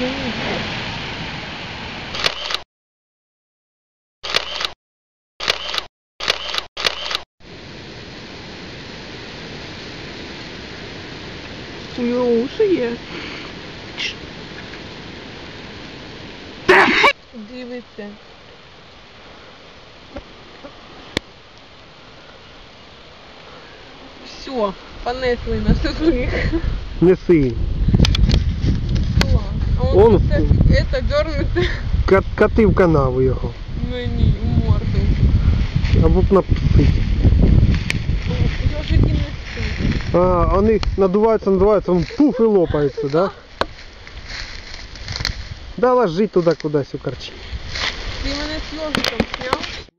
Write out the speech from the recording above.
У нього уші є. Дивіться. Все, понесли на своїх. Неси. А он это дернути Коти в канаву його. мені в морду. Або б напустити. Ежики несуть. А, вони надуваються, он пуф і лопаються, да? Да, ложи туди кудись у корчі. Ти мене з ежиком сняв?